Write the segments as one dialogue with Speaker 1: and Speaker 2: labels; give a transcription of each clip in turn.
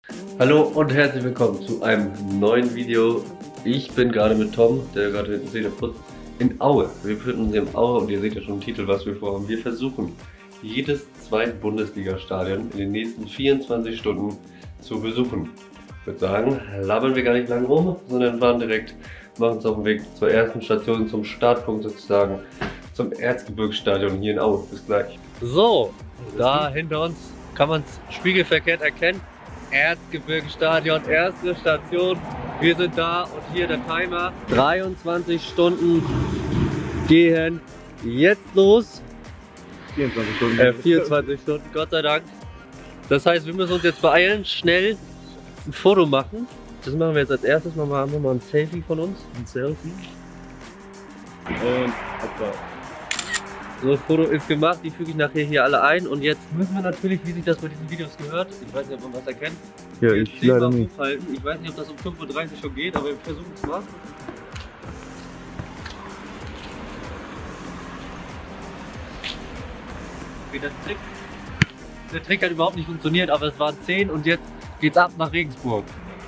Speaker 1: Hallo und herzlich willkommen zu einem neuen Video. Ich bin gerade mit Tom, der gerade hinten Zähne putzt, in Aue. Wir befinden uns in Aue und ihr seht ja schon im Titel, was wir vorhaben. Wir versuchen, jedes zweite Bundesliga-Stadion in den nächsten 24 Stunden zu besuchen. Ich würde sagen, labern wir gar nicht lang rum, sondern fahren direkt, machen uns auf den Weg zur ersten Station, zum Startpunkt sozusagen, zum Erzgebirgsstadion hier in Aue. Bis gleich. So, da hinter uns kann man es spiegelverkehrt erkennen. Erzgebirgsstadion, erste Station. Wir sind da und hier der Timer. 23 Stunden gehen jetzt los.
Speaker 2: 24 Stunden.
Speaker 1: 24 Stunden, Gott sei Dank. Das heißt, wir müssen uns jetzt beeilen, schnell ein Foto machen. Das machen wir jetzt als erstes. Machen wir mal ein Selfie von uns. Ein Selfie.
Speaker 2: Und hoppla.
Speaker 1: So, das Foto ist gemacht, die füge ich nachher hier alle ein und jetzt müssen wir natürlich, wie sich das bei diesen Videos gehört, ich weiß nicht, ob man was erkennt,
Speaker 2: Ja, ich leider nicht.
Speaker 1: hochhalten. Ich weiß nicht, ob das um 5:30 Uhr schon geht, aber wir versuchen es mal. Okay, der Trick hat überhaupt nicht funktioniert, aber es waren 10 und jetzt geht's ab nach Regensburg.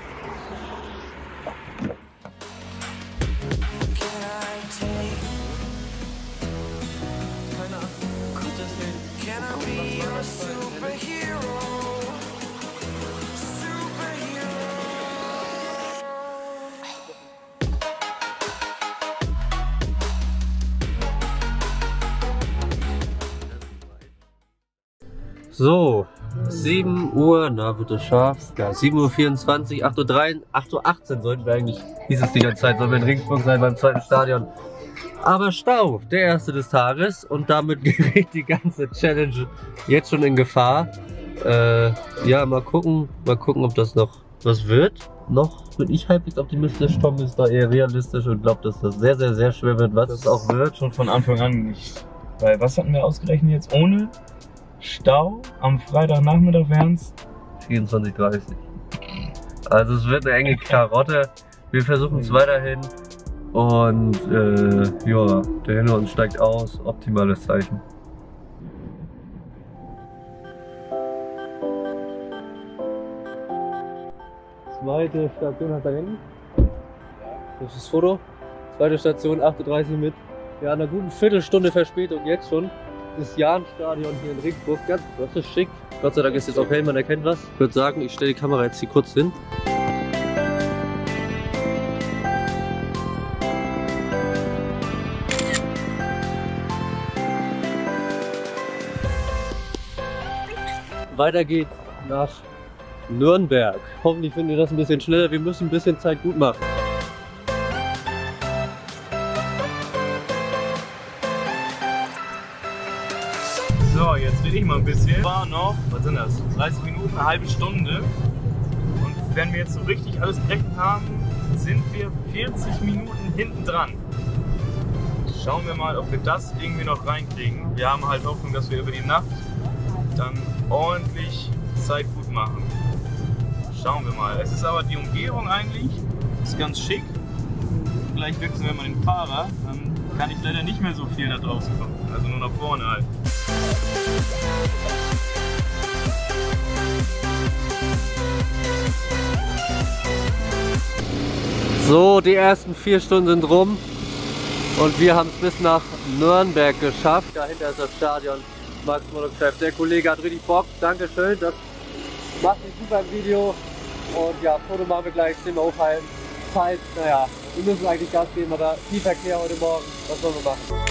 Speaker 1: So, 7 Uhr, na wird es scharf, ja, 7:24 Uhr, 8:03 Uhr, 8:18 Uhr sollten wir eigentlich, hieß es die ganze Zeit, sollen wir in Regensburg sein beim zweiten Stadion. Aber Stau, der erste des Tages und damit gerät die ganze Challenge jetzt schon in Gefahr. Ja, mal gucken, ob das noch was wird. Noch bin ich halbwegs optimistisch, Tom ist da eher realistisch und glaubt, dass das sehr, sehr, sehr schwer wird, was es auch wird.
Speaker 2: Schon von Anfang an nicht. Weil was hatten wir ausgerechnet jetzt? Ohne Stau am Freitagnachmittag wären es
Speaker 1: 24:30 Uhr. Also es wird eine enge Karotte. Wir versuchen es weiterhin. Und ja, der hinter uns steigt aus. Optimales Zeichen. Zweite Station hat da hinten. Das ist das Foto. Zweite Station, 8:30 Uhr mit. Ja, einer guten Viertelstunde Verspätung jetzt schon. Das Jahnstadion hier in Regensburg, das ist schick. Gott sei Dank ist jetzt auch hell, man erkennt was. Ich würde sagen, ich stelle die Kamera jetzt hier kurz hin. Weiter geht's nach Nürnberg. Hoffentlich findet ihr das ein bisschen schneller, wir müssen ein bisschen Zeit gut machen.
Speaker 2: So, jetzt will ich mal ein bisschen. War noch, was sind das? 30 Minuten, eine halbe Stunde. Und wenn wir jetzt so richtig alles berechnet haben, sind wir 40 Minuten hinten dran. Schauen wir mal, ob wir das irgendwie noch reinkriegen. Wir haben halt Hoffnung, dass wir über die Nacht dann ordentlich Zeit gut machen. Schauen wir mal. Es ist aber die Umgebung eigentlich, ist ganz schick. Vielleicht wechseln wir mal den Fahrer, dann kann ich leider nicht mehr so viel da draußen kommen. Also nur nach vorne halt.
Speaker 1: So, die ersten 4 Stunden sind rum und wir haben es bis nach Nürnberg geschafft. Dahinter ist das Stadion Max Morlock-Chef. Der Kollege hat richtig Bock. Dankeschön, das macht mich super im Video. Und ja, Foto machen wir gleich, 10 Mal hochhalten. Zeit, naja, wir müssen eigentlich Gas geben, aber viel Verkehr heute Morgen. Was sollen wir machen?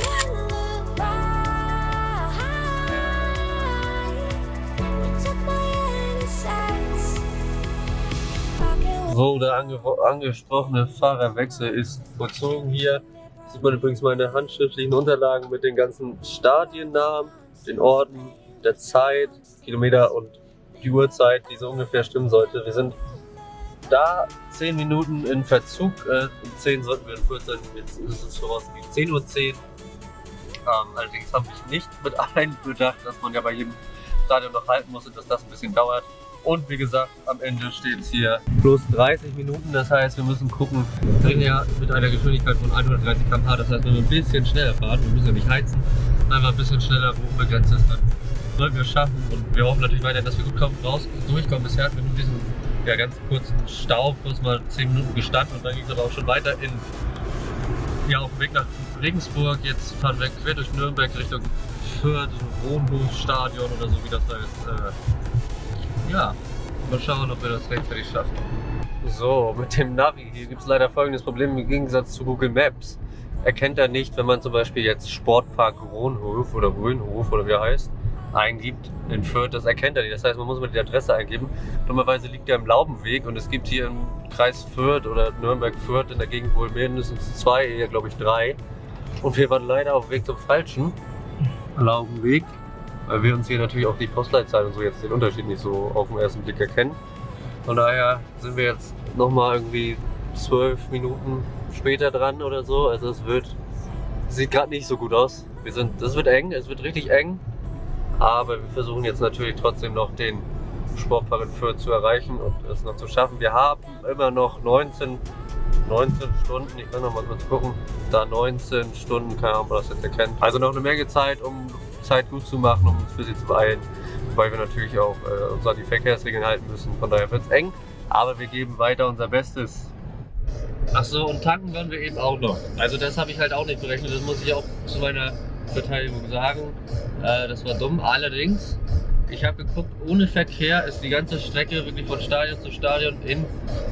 Speaker 1: So, der angesprochene Fahrerwechsel ist vollzogen hier. Sieht man übrigens meine handschriftlichen Unterlagen mit den ganzen Stadiennamen, den Orten, der Zeit, Kilometer und die Uhrzeit, die so ungefähr stimmen sollte. Wir sind da 10 Minuten in Verzug, um 10 sollten wir in Fürth sein, jetzt ist es vorausgegangen 10:10 Uhr. Allerdings habe ich nicht mit einbedacht, dass man ja bei jedem Stadion noch halten muss und dass das ein bisschen dauert. Und wie gesagt, am Ende steht es hier plus 30 Minuten, das heißt, wir müssen gucken, wir reden ja mit einer Geschwindigkeit von 130 km/h, das heißt, wenn wir ein bisschen schneller fahren, wir müssen ja nicht heizen, einfach ein bisschen schneller, wo unbegrenzt ist, dann sollten wir es schaffen und wir hoffen natürlich weiter, dass wir gut durchkommen. Bisher hatten wir nur diesen ja, ganz kurzen Stau, kurz mal 10 Minuten gestanden und dann ging es aber auch schon weiter auf dem Weg nach Regensburg. Jetzt fahren wir quer durch Nürnberg Richtung Fürth, Wohnhofstadion oder so, wie das heißt. Ja, mal schauen, ob wir das rechtzeitig schaffen. So, mit dem Navi, hier gibt es leider folgendes Problem im Gegensatz zu Google Maps. Erkennt er nicht, wenn man zum Beispiel jetzt Sportpark Ronhof oder Rönhof oder wie er heißt, eingibt in Fürth, das erkennt er nicht. Das heißt, man muss mal die Adresse eingeben. Dummerweise liegt er im Laubenweg und es gibt hier im Kreis Fürth oder Nürnberg-Fürth in der Gegend wohl mindestens 2, eher glaube ich 3. Und wir waren leider auf dem Weg zum falschen Laubenweg, weil wir uns hier natürlich auch die Postleitzahl und so jetzt den Unterschied nicht so auf den ersten Blick erkennen. Von daher sind wir jetzt nochmal irgendwie 12 Minuten später dran oder so. Also es sieht gerade nicht so gut aus. Das wird eng, es wird richtig eng. Aber wir versuchen jetzt natürlich trotzdem noch den Sportpark in Fürth zu erreichen und es noch zu schaffen. Wir haben immer noch 19 Stunden, ich kann noch mal kurz gucken, da 19 Stunden, keine Ahnung, ob man das jetzt erkennt. Also noch eine Menge Zeit, um Zeit gut zu machen, um uns ein bisschen zu beeilen, weil wir natürlich auch uns an die Verkehrsregeln halten müssen. Von daher wird es eng, aber wir geben weiter unser Bestes. Achso, und tanken werden wir eben auch noch. Also das habe ich halt auch nicht berechnet, das muss ich auch zu meiner Verteidigung sagen. Das war dumm. Allerdings, ich habe geguckt, ohne Verkehr ist die ganze Strecke wirklich von Stadion zu Stadion in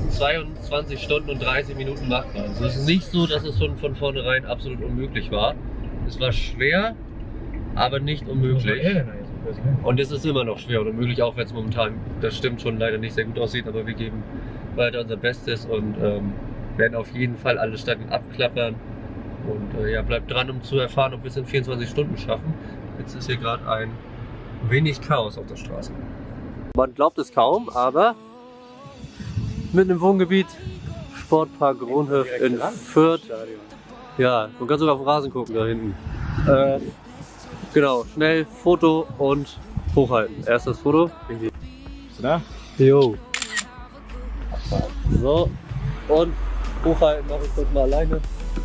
Speaker 1: 22 Stunden und 30 Minuten machbar. Also es ist nicht so, dass es schon von vornherein absolut unmöglich war. Es war schwer, aber nicht unmöglich. Und es ist immer noch schwer und unmöglich, auch wenn es momentan, das stimmt, schon leider nicht sehr gut aussieht, aber wir geben weiter unser Bestes und werden auf jeden Fall alle Stadien abklappern. Und ja, bleibt dran, um zu erfahren, ob wir es in 24 Stunden schaffen. Jetzt ist hier gerade ein wenig Chaos auf der Straße. Man glaubt es kaum, aber mitten im Wohngebiet, Sportpark Ronhof in Fürth. Ja, man kann sogar auf den Rasen gucken da hinten. Genau, schnell Foto und hochhalten. Erstes Foto. Bist du da? Jo. So, und hochhalten mache ich das mal alleine.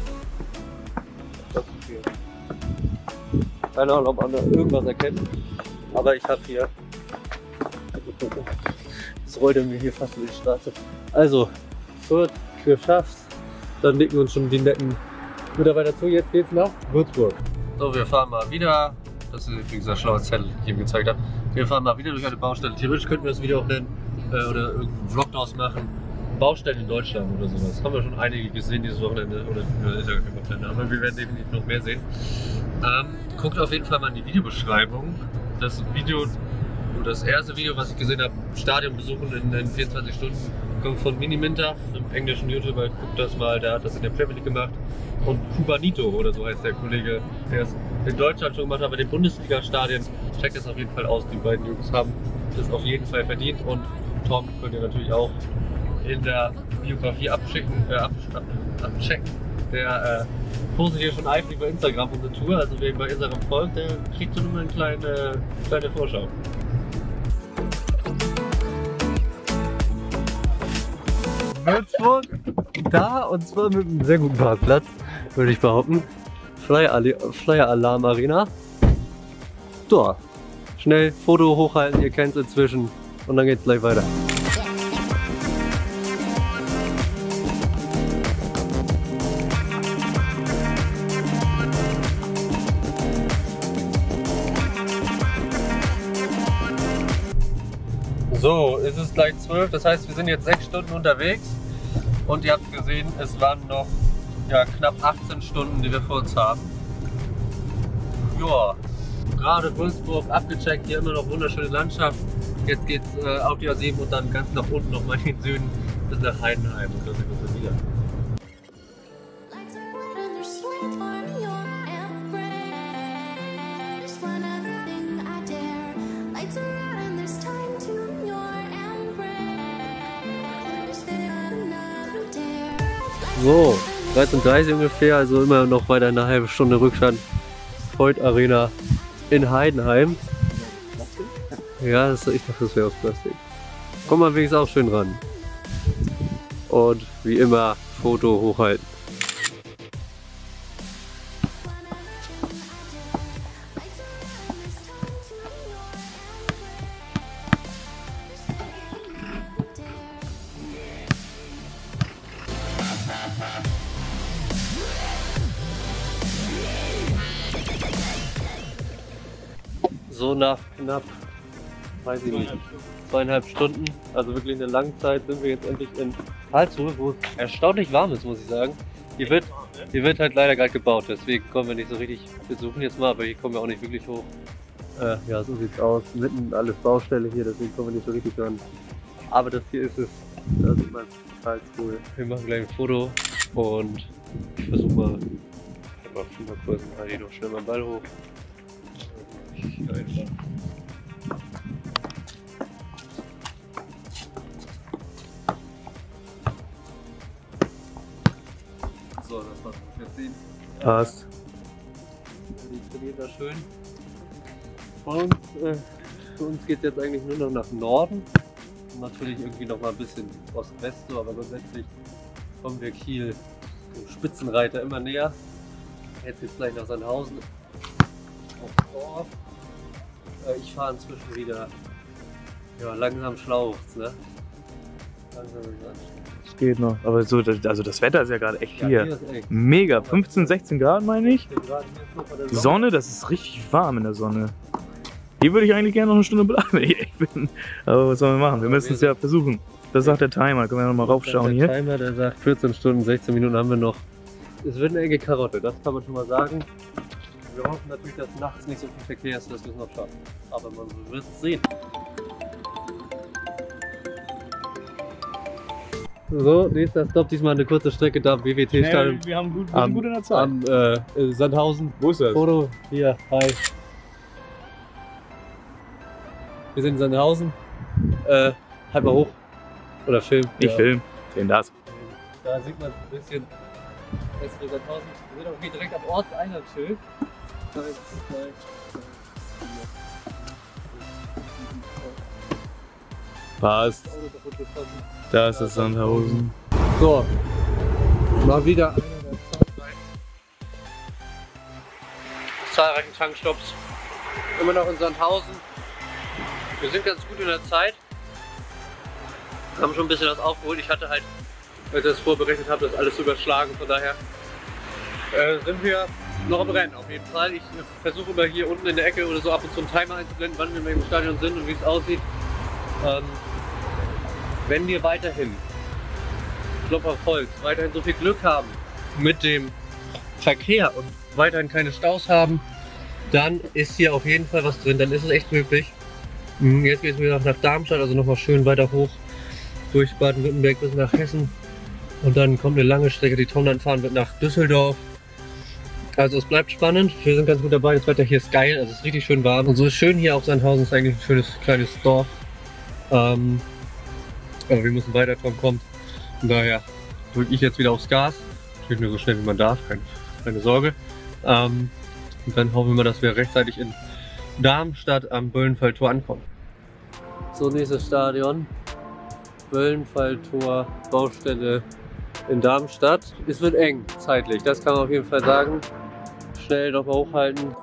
Speaker 1: Keine Ahnung, ob man da irgendwas erkennt, aber ich habe hier, es rollt mir hier fast über die Straße. Also, Fürth geschafft, dann nicken uns schon die netten Mitarbeiter zu, jetzt geht's nach Würzburg. So, wir fahren mal wieder, das ist übrigens ein schlauer Zettel, den ich ihm gezeigt habe. Wir fahren mal wieder durch eine Baustelle, theoretisch könnten wir das Video auch nennen, oder irgendeinen Vlog draus machen. Baustellen in Deutschland oder sowas. Haben wir schon einige gesehen dieses Wochenende, oder ist ja kein Wochenende, aber wir werden definitiv noch mehr sehen. Guckt auf jeden Fall mal in die Videobeschreibung. Das erste Video, was ich gesehen habe, Stadion besuchen in 24 Stunden, kommt von Mini Minter, einem englischen YouTuber. Guckt das mal, der hat das in der Premier League gemacht. Und Kubanito oder so heißt der Kollege, der es in Deutschland schon gemacht hat, bei den Bundesliga-Stadien. Checkt das auf jeden Fall aus, die beiden Jungs haben das auf jeden Fall verdient. Und Tom könnt ihr natürlich auch in der Biografie abchecken. Der postet hier schon eifrig bei Instagram unsere Tour, also wer bei Instagram folgt, der kriegt schon immer eine kleine Vorschau. Würzburg, da, und zwar mit einem sehr guten Parkplatz, würde ich behaupten. Flyer Alarm Arena. So, schnell Foto hochhalten, ihr kennt es inzwischen, und dann geht's gleich weiter. So, es ist gleich 12, das heißt, wir sind jetzt 6 Stunden unterwegs und ihr habt gesehen, es waren noch knapp 18 Stunden, die wir vor uns haben. Ja, gerade Würzburg abgecheckt, hier immer noch wunderschöne Landschaft. Jetzt geht's auf die A7 und dann ganz nach unten nochmal in den Süden bis nach Heidenheim und dann sind wir dann wieder. So, 13:30 ungefähr, also immer noch weiter eine halbe Stunde Rückstand. Voigt Arena in Heidenheim. Ja, ich dachte, das wäre aus Plastik. Komm mal wenigstens auch schön ran. Und wie immer, Foto hochhalten. So nach knapp, weiß ich nicht, 2,5 Stunden, also wirklich eine lange Zeit, sind wir jetzt endlich in Karlsruhe, wo es erstaunlich warm ist, muss ich sagen. Hier wird halt leider gerade gebaut, deswegen kommen wir nicht so richtig, wir suchen jetzt mal, aber hier kommen wir auch nicht wirklich hoch. Ja, so sieht's aus, mitten alles Baustelle hier, deswegen kommen wir nicht so richtig ran. Aber das hier ist es, das ist mal Karlsruhe. Wir machen gleich ein Foto und versuchen mal kurz noch schnell mal den Ball hoch. So, das war's jetzt sehen.
Speaker 2: Passt.
Speaker 1: Die trainiert da schön. Und für uns geht es jetzt eigentlich nur noch nach Norden. Natürlich irgendwie noch mal ein bisschen Ost-West so, aber grundsätzlich kommen wir Kiel, dem Spitzenreiter, immer näher. Jetzt geht's gleich nach Sandhausen. Ich fahre inzwischen wieder langsam schlaucht, ne? Langsam
Speaker 2: Es geht noch, aber so, also das Wetter ist ja gerade echt hier.
Speaker 1: Hier ist echt
Speaker 2: Mega, 15, 16 Grad meine ich.
Speaker 1: 16 Grad, hier ist noch bei der
Speaker 2: Die Sonne, das ist richtig warm in der Sonne. Hier würde ich eigentlich gerne noch eine Stunde bleiben, wenn ich echt bin. Aber was sollen wir machen? Wir müssen es ja versuchen. Das sagt der Timer, können wir noch mal raufschauen hier.
Speaker 1: Der Timer, der sagt 14 Stunden, 16 Minuten haben wir noch. Es wird eine enge Karotte, das kann man schon mal sagen. Wir hoffen natürlich, dass nachts nicht so viel Verkehr ist, dass wir es noch schaffen. Aber man wird es sehen. So, nächster Stopp, diesmal eine kurze Strecke da am WWT-Stadion.
Speaker 2: Wir sind gut in der Zeit.
Speaker 1: Am Sandhausen.
Speaker 2: Wo ist das?
Speaker 1: Foto, hier, hi. Wir sind in Sandhausen. Halt mal hoch. Oder Film.
Speaker 2: Ich film. Sehen das.
Speaker 1: Da sieht man ein bisschen bessere Sandhausen. Wir sind auch hier direkt am Ortseingangsschild.
Speaker 2: Passt. Da ist das Sandhausen.
Speaker 1: So, mal wieder einer der zahlreichen Tankstops. Immer noch in Sandhausen. Wir sind ganz gut in der Zeit. Wir haben schon ein bisschen was aufgeholt. Ich hatte halt, als ich das vorberechnet habe, das alles überschlagen. Von daher sind wir noch am Rennen auf jeden Fall. Ich versuche immer hier unten in der Ecke oder so ab und zu einen Timer einzublenden, wann wir im Stadion sind und wie es aussieht. Wenn wir weiterhin, Klopf auf Holz, weiterhin so viel Glück haben mit dem Verkehr und weiterhin keine Staus haben, dann ist hier auf jeden Fall was drin, dann ist es echt möglich. Jetzt geht es wieder nach Darmstadt, also nochmal schön weiter hoch durch Baden-Württemberg bis nach Hessen und dann kommt eine lange Strecke, die Tom dann fahren wird nach Düsseldorf. Also es bleibt spannend, wir sind ganz gut dabei, das Wetter hier ist geil, also es ist richtig schön warm und so ist schön hier auf Sandhausen, ist eigentlich ein schönes kleines Dorf. Aber wir müssen weiter, Tom kommt. Von daher drücke ich jetzt wieder aufs Gas. Natürlich nur so schnell wie man darf, keine Sorge. Und dann hoffen wir mal, dass wir rechtzeitig in Darmstadt am Böllenfalltor ankommen. So, nächstes Stadion. Böllenfalltor, Baustelle in Darmstadt. Es wird eng zeitlich, das kann man auf jeden Fall sagen. Schnell noch mal hochhalten.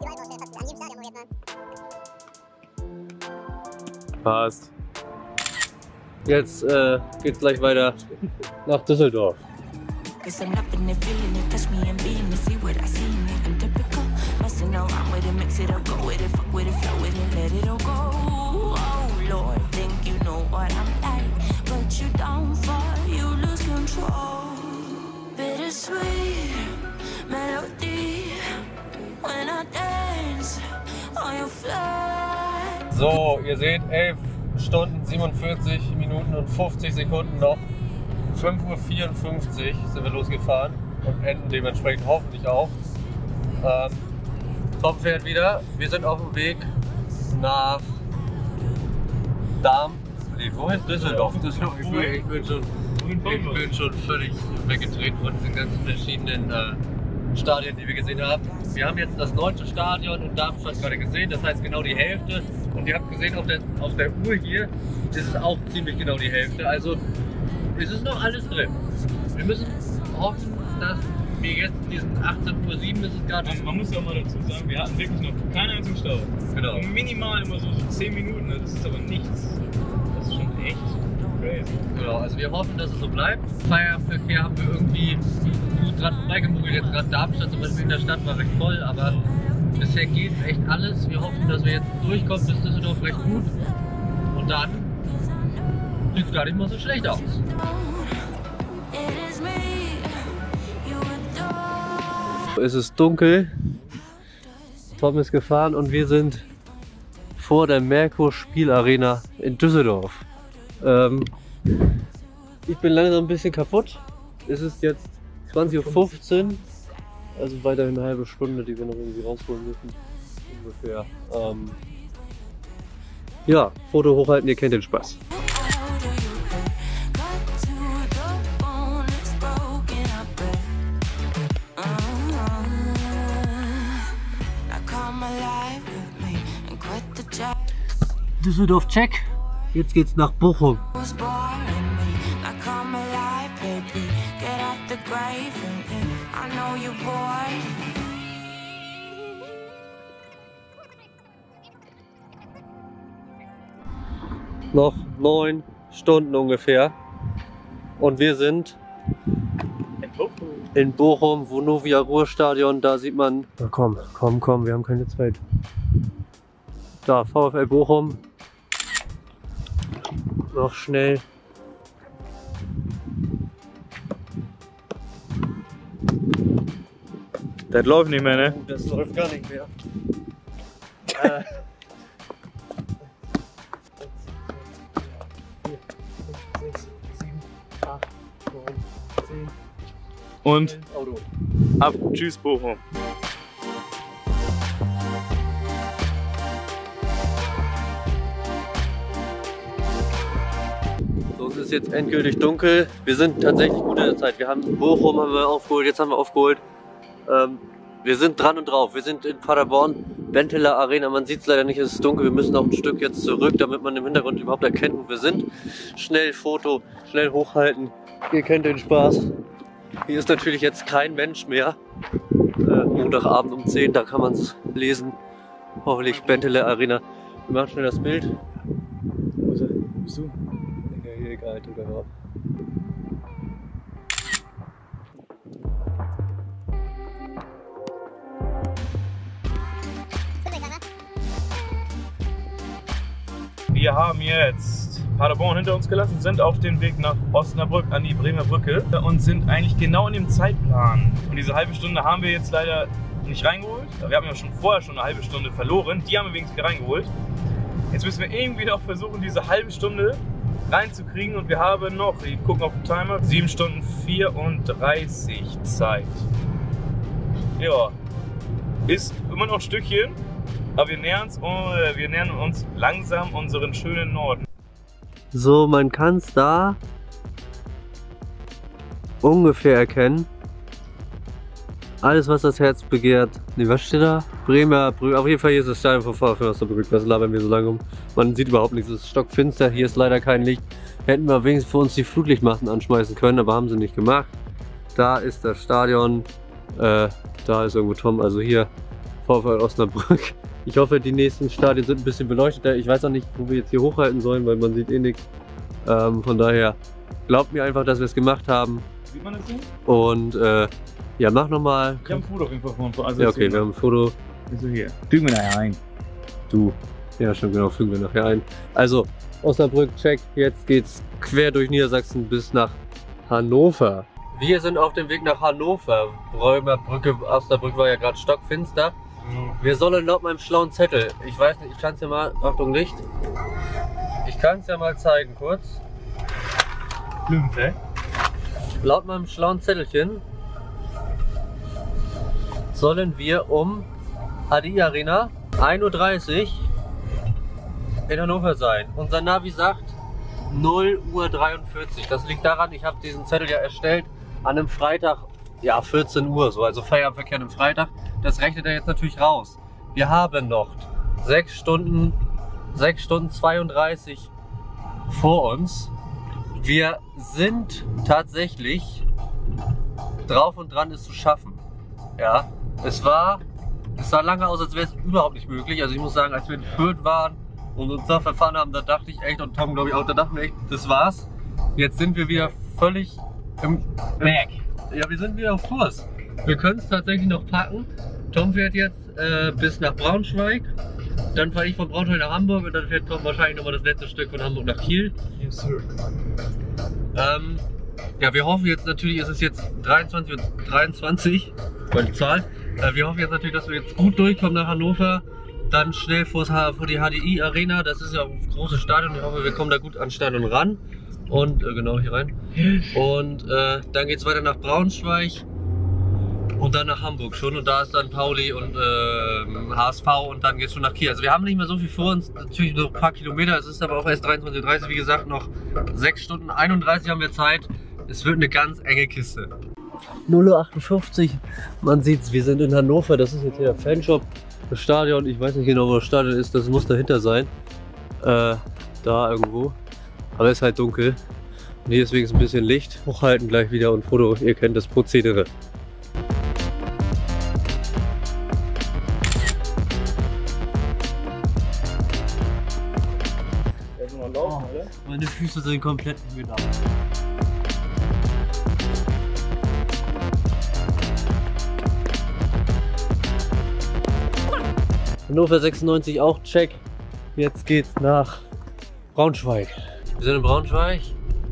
Speaker 2: Passt.
Speaker 1: Jetzt geht's gleich weiter nach Düsseldorf. So, ihr seht 11 Stunden, 47 Minuten und 50 Sekunden noch. 5:54 Uhr sind wir losgefahren und enden dementsprechend hoffentlich auch. Tom fährt wieder. Wir sind auf dem Weg nach wohin? Düsseldorf. Ich bin schon völlig weggedreht von diesen ganzen verschiedenen Stadien, die wir gesehen haben. Wir haben jetzt das 9. Stadion in Darmstadt gerade gesehen, das heißt genau die Hälfte. Und ihr habt gesehen, auf der Uhr hier ist es auch ziemlich genau die Hälfte. Also es ist noch alles drin. Wir müssen hoffen, dass wir jetzt diesen 18:07 ist es gerade.
Speaker 2: Man muss ja auch mal dazu sagen, wir hatten wirklich noch keinen einzigen Stau.
Speaker 1: Genau.
Speaker 2: Und minimal immer so 10 Minuten, das ist aber nichts. Das ist schon echt crazy.
Speaker 1: Genau, also wir hoffen, dass es so bleibt. Feierverkehr haben wir irgendwie gut dran vorbeigemogelt. Jetzt gerade Darmstadt zum Beispiel in der Stadt war recht voll, aber Bisher geht echt alles. Wir hoffen, dass wir jetzt durchkommen bis Düsseldorf recht gut. Und dann sieht es gar nicht mal so schlecht aus. Es ist dunkel. Tom ist gefahren und wir sind vor der Merkur Spielarena in Düsseldorf. Ich bin langsam ein bisschen kaputt. Es ist jetzt 20:15 Uhr. Also weiterhin eine halbe Stunde, die wir noch irgendwie rausholen müssen. Ungefähr. Ja, Foto hochhalten, ihr kennt den Spaß. Düsseldorf check. Jetzt geht's nach Bochum. Noch 9 Stunden ungefähr und wir sind in Bochum, Vonovia Ruhrstadion. Da sieht man, na komm, wir haben keine Zeit. Da, VfL Bochum. Noch schnell.
Speaker 2: Das läuft nicht mehr, ne?
Speaker 1: Das läuft gar nicht mehr. 6, 7, 8, 9, 10.
Speaker 2: Und
Speaker 1: Auto.
Speaker 2: ab. Tschüss, Bochum.
Speaker 1: So, es ist jetzt endgültig dunkel. Wir sind tatsächlich gut in der Zeit. Wir haben Bochum haben wir aufgeholt, jetzt haben wir aufgeholt. Wir sind dran und drauf. Wir sind in Paderborn, Benteler Arena. Man sieht es leider nicht, es ist dunkel. Wir müssen auch ein Stück jetzt zurück, damit man im Hintergrund überhaupt erkennt, wo wir sind. Schnell Foto, schnell hochhalten. Ihr kennt den Spaß. Hier ist natürlich jetzt kein Mensch mehr. Montagabend um 10, da kann man es lesen. Hoffentlich Benteler Arena. Wir machen schnell das Bild.
Speaker 2: Wo bist du?
Speaker 1: Ja, hier egal, drauf.
Speaker 2: Wir haben jetzt Paderborn hinter uns gelassen, sind auf dem Weg nach Osnabrück an die Bremer Brücke und sind eigentlich genau in dem Zeitplan. Und diese halbe Stunde haben wir jetzt leider nicht reingeholt. Wir haben ja vorher schon eine halbe Stunde verloren, die haben wir wenigstens reingeholt. Jetzt müssen wir irgendwie noch versuchen, diese halbe Stunde reinzukriegen und wir haben noch, wir gucken auf den Timer, 7 Stunden 34 Zeit. Ja, ist immer noch ein Stückchen. Aber wir nähern uns langsam unseren schönen Norden.
Speaker 1: So, man kann es da ungefähr erkennen. Alles, was das Herz begehrt. Ne, was steht da? Bremer Brücke. Auf jeden Fall hier ist das Stadion von VfL Osnabrück. Was labern wir so lange um? Man sieht überhaupt nichts. Es ist stockfinster. Hier ist leider kein Licht. Hätten wir wenigstens für uns die Flutlichtmasten anschmeißen können, aber haben sie nicht gemacht. Da ist das Stadion. Da ist irgendwo Tom. Also hier VfL Osnabrück. Ich hoffe, die nächsten Stadien sind ein bisschen beleuchteter. Ich weiß auch nicht, wo wir jetzt hier hochhalten sollen, weil man sieht eh nichts. Von daher glaubt mir einfach, dass wir es gemacht haben.
Speaker 2: Sieht man das denn?
Speaker 1: Und ja, mach nochmal.
Speaker 2: Ich habe ein Foto auf jeden Fall von. Also
Speaker 1: ja, okay, wir haben ein Foto.
Speaker 2: Also hier. Fügen wir nachher ein.
Speaker 1: Du. Ja, schon genau, fügen wir nachher ein. Also, Osnabrück, check. Jetzt geht's quer durch Niedersachsen bis nach Hannover. Wir sind auf dem Weg nach Hannover. Bremer Brücke, Osnabrück war ja gerade stockfinster. Wir sollen laut meinem schlauen Zettel, ich weiß nicht, ich kann es ja mal, Achtung Licht, ich kann es ja mal zeigen kurz. Laut meinem schlauen Zettelchen sollen wir um HDI Arena 1:30 Uhr in Hannover sein. Unser Navi sagt 0:43 Uhr. Das liegt daran, ich habe diesen Zettel ja erstellt an einem Freitag, ja 14 Uhr so, also Feierabendverkehr am Freitag. Das rechnet er jetzt natürlich raus. Wir haben noch 6 Stunden 32 vor uns. Wir sind tatsächlich drauf und dran, es zu schaffen. Ja, es sah lange aus, als wäre es überhaupt nicht möglich. Also ich muss sagen, als wir in Fürth waren und uns da verfahren haben, da dachte ich echt, und Tom glaube ich auch, da dachten wir echt, das war's. Jetzt sind wir wieder völlig im Berg. Ja, wir sind wieder auf Kurs. Wir können es tatsächlich noch packen. Tom fährt jetzt bis nach Braunschweig. Dann fahre ich von Braunschweig nach Hamburg und dann fährt Tom wahrscheinlich nochmal das letzte Stück von Hamburg nach Kiel.
Speaker 2: Yes, sir.
Speaker 1: Ja, wir hoffen jetzt natürlich, es ist jetzt 23:23 Uhr, die Zahl. Wir hoffen jetzt natürlich, dass wir jetzt gut durchkommen nach Hannover. Dann schnell vor die HDI Arena, das ist ja ein großes Stadion. Ich hoffe, wir kommen da gut ans Stadion ran. Und genau hier rein. Und dann geht es weiter nach Braunschweig. Und dann nach Hamburg schon und da ist dann Pauli und HSV und dann geht es schon nach Kiel. Also wir haben nicht mehr so viel vor uns, natürlich noch ein paar Kilometer, es ist aber auch erst 23:30 Uhr, wie gesagt, noch 6 Stunden 31 haben wir Zeit. Es wird eine ganz enge Kiste. 0:58 Uhr, man sieht's, wir sind in Hannover, das ist jetzt hier der Fanshop, das Stadion, ich weiß nicht genau, wo das Stadion ist, das muss dahinter sein. Da irgendwo, aber es ist halt dunkel. Und hier ist wenigstens ein bisschen Licht, hochhalten gleich wieder und Foto, ihr kennt das Prozedere. Meine Füße sind komplett nicht mehr da. Hannover 96 auch check. Jetzt geht's nach Braunschweig. Wir sind in Braunschweig.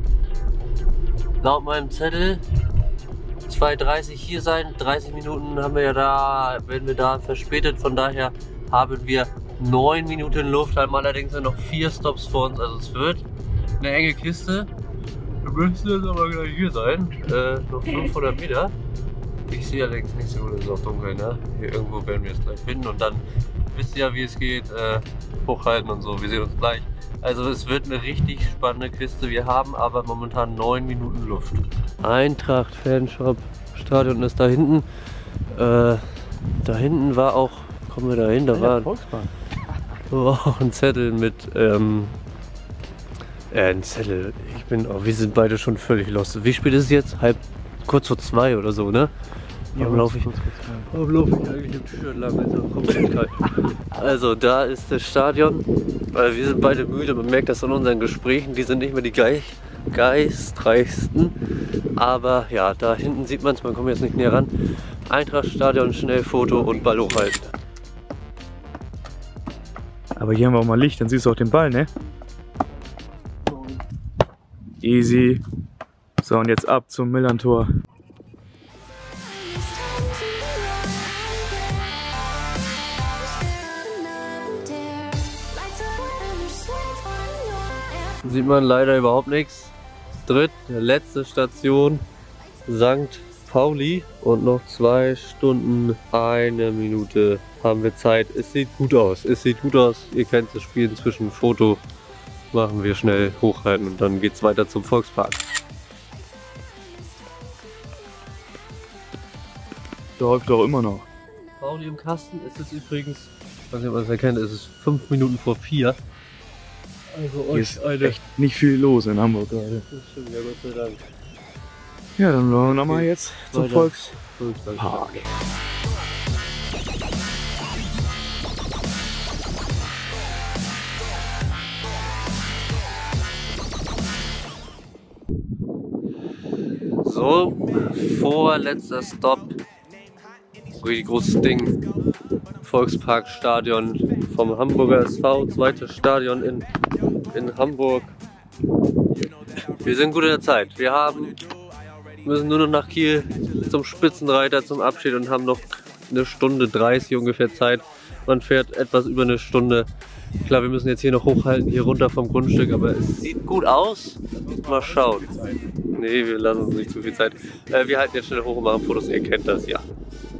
Speaker 1: Laut meinem Zettel 2:30 hier sein. 30 Minuten haben wir ja da, werden wir da verspätet. Von daher haben wir 9 Minuten Luft, haben allerdings noch 4 Stops vor uns, also es wird eine enge Kiste. Wir müssen jetzt aber gleich hier sein, noch 500 Meter. Ich sehe allerdings nicht so gut, es ist auch dunkel, ne? Hier irgendwo werden wir es gleich finden und dann wisst ihr ja, wie es geht, hochhalten und so, wir sehen uns gleich. Also es wird eine richtig spannende Kiste, wir haben aber momentan 9 Minuten Luft. Eintracht Fanshop, Stadion ist da hinten. Da hinten war auch, kommen wir da hin, da war auch ein Zettel mit, ein Zettel, wir sind beide schon völlig lost. Wie spät ist es jetzt? Kurz vor 2 oder so, ne? Warum laufe ich eigentlich im T-Shirt lang? Ist auch komplett kalt. Also da ist das Stadion. Wir sind beide müde, man merkt das an unseren Gesprächen, die sind nicht mehr die geistreichsten. Aber ja, da hinten sieht man es, man kommt jetzt nicht näher ran. Eintracht-Stadion, schnell Foto und Ball hochhalten.
Speaker 2: Aber hier haben wir auch mal Licht, dann siehst du auch den Ball, ne? Easy. So, und jetzt ab zum Millern-Tor.
Speaker 1: Sieht man leider überhaupt nichts. Letzte Station St. Pauli und noch 2 Stunden, 1 Minute haben wir Zeit. Es sieht gut aus, Ihr kennt das Spiel inzwischen. Foto machen wir schnell, hochhalten und dann geht's weiter zum Volkspark.
Speaker 2: Da läuft doch immer noch.
Speaker 1: Pauli im Kasten ist es übrigens, ich weiß nicht, ob man es erkennt, es ist 5 Minuten vor 4. Also
Speaker 2: hier ist echt nicht viel los in Hamburg gerade.
Speaker 1: Das stimmt, ja, Gott sei Dank.
Speaker 2: Ja, dann wollen wir nochmal jetzt zum Volkspark.
Speaker 1: So, vorletzter Stop. Richtig großes Ding. Volksparkstadion vom Hamburger SV, zweites Stadion in Hamburg. Wir sind gut in der Zeit. Wir müssen nur noch nach Kiel zum Spitzenreiter zum Abschied und haben noch 1 Stunde 30 ungefähr Zeit. Man fährt etwas über 1 Stunde. Klar, wir müssen jetzt hier noch hochhalten, hier runter vom Grundstück, aber es sieht gut aus. Mal schauen. Nee, wir lassen uns nicht zu viel Zeit. Wir halten jetzt schnell hoch und machen Fotos, ihr kennt das ja.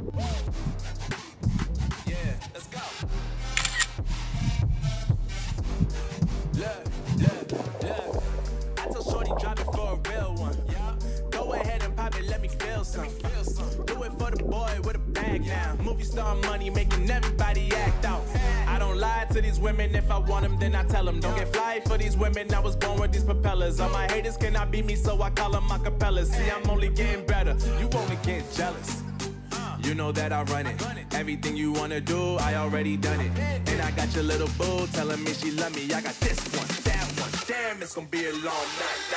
Speaker 3: Movie star money making everybody act out. I don't lie to these women. If I want them, then I tell them. Don't get fly for these women. I was born with these propellers. All my haters cannot beat me, so I call them acapellas. See, I'm only getting better. You only get jealous. You know that I run it. Everything you wanna do, I already done it. And I got your little boo telling me she love me. I got this one, that one. Damn, it's gonna be a long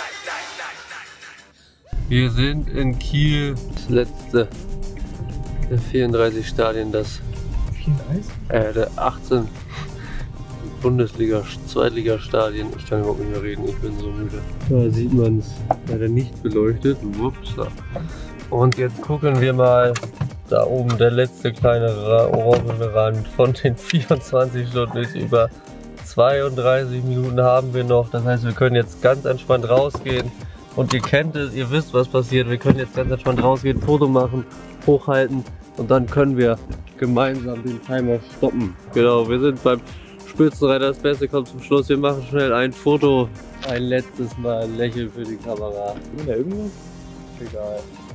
Speaker 3: night.
Speaker 1: Wir sind in Kiel. Das letzte Der 34 Stadien, das
Speaker 2: 34?
Speaker 1: der 18 Bundesliga, Zweitligastadien. Ich kann überhaupt nicht mehr reden, ich bin so müde. Da sieht man es leider nicht beleuchtet. Upsa. Und jetzt gucken wir mal, da oben der letzte kleine orangene Rand von den 24 Stunden ist über 32 Minuten haben wir noch. Das heißt, wir können jetzt ganz entspannt rausgehen. Und ihr kennt es, ihr wisst, was passiert. Wir können jetzt ganz entspannt rausgehen, Foto machen, hochhalten und dann können wir gemeinsam den Timer stoppen. Genau, wir sind beim Spitzenreiter. Das Beste kommt zum Schluss. Wir machen schnell ein Foto. Ein letztes Mal Lächeln für die Kamera.
Speaker 2: Ist da irgendwas?
Speaker 1: Egal.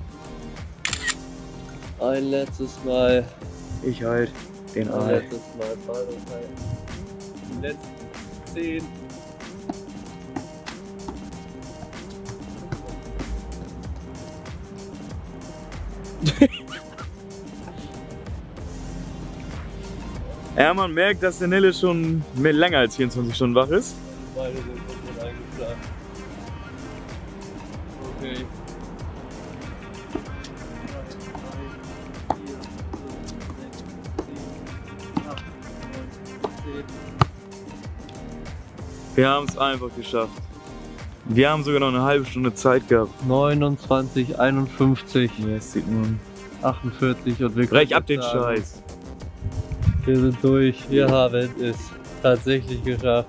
Speaker 1: Ein letztes Mal.
Speaker 2: Ich halt den
Speaker 1: Ein
Speaker 2: Ei.
Speaker 1: letztes Mal. Die letzten 10.
Speaker 2: Ja, man merkt, dass der Nille schon mehr länger als 24 Stunden wach ist.
Speaker 1: Beide sind komplett eingeschlafen. Okay. 3, 4, 5, 6, 7, 8, 9, 10.
Speaker 2: Wir haben es einfach geschafft. Wir haben sogar noch eine halbe Stunde Zeit gehabt.
Speaker 1: 29, 51,
Speaker 2: Ja, das sieht man.
Speaker 1: 48 und wir
Speaker 2: Brech ab den
Speaker 1: sagen,
Speaker 2: Scheiß.
Speaker 1: Wir sind durch, wir haben es tatsächlich geschafft.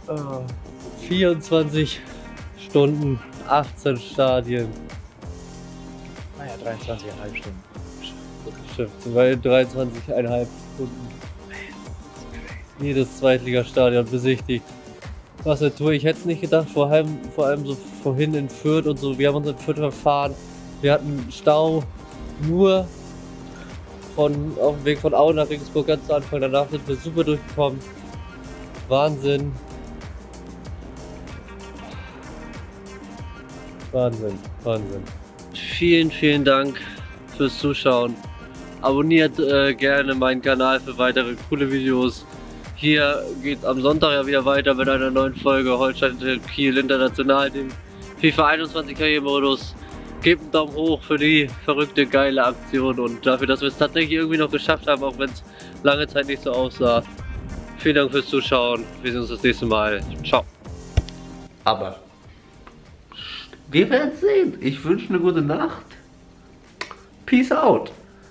Speaker 1: 24 Stunden, 18 Stadien.
Speaker 2: Naja, 23,5 Stunden.
Speaker 1: Das stimmt, weil 23,5 Stunden. Jedes Zweitligastadion besichtigt. Was eine Tour, ich hätte es nicht gedacht, vor allem so vorhin in Fürth und so. Wir haben uns in Fürth verfahren. Wir hatten Stau nur auf dem Weg von Aue nach Regensburg ganz zu Anfang. Danach sind wir super durchgekommen. Wahnsinn. Wahnsinn, Wahnsinn. Vielen, vielen Dank fürs Zuschauen. Abonniert gerne meinen Kanal für weitere coole Videos. Hier geht am Sonntag ja wieder weiter mit einer neuen Folge Holstein Kiel International, dem FIFA 21 Karrieremodus. Gebt einen Daumen hoch für die verrückte, geile Aktion und dafür, dass wir es tatsächlich irgendwie noch geschafft haben, auch wenn es lange Zeit nicht so aussah. Vielen Dank fürs Zuschauen. Wir sehen uns das nächste Mal. Ciao. Aber wir werden sehen. Ich wünsche eine gute Nacht. Peace out.